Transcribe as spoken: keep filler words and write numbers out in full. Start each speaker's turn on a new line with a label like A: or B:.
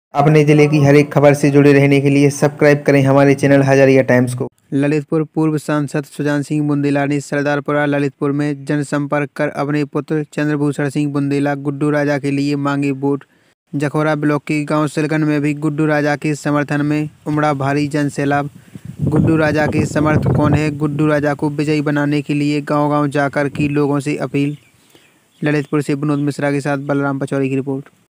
A: अपने जिले की हर एक खबर से जुड़े रहने के लिए सब्सक्राइब करें हमारे चैनल हजारिया टाइम्स को।
B: ललितपुर पूर्व सांसद सुजान सिंह बुंदेला ने सरदारपुरा ललितपुर में जनसंपर्क कर अपने पुत्र चंद्रभूषण सिंह बुंदेला गुड्डू राजा के लिए मांगे वोट। जखौरा ब्लॉक के गांव सिलगन में भी गुड्डू राजा के समर्थन में उमड़ा भारी जन सैलाब। गुड्डू राजा के समर्थक कौन है? गुड्डू राजा को विजयी बनाने के लिए गांव गांव जाकर की लोगों से अपील। ललितपुर से विनोद मिश्रा के साथ बलराम पचौरी की रिपोर्ट।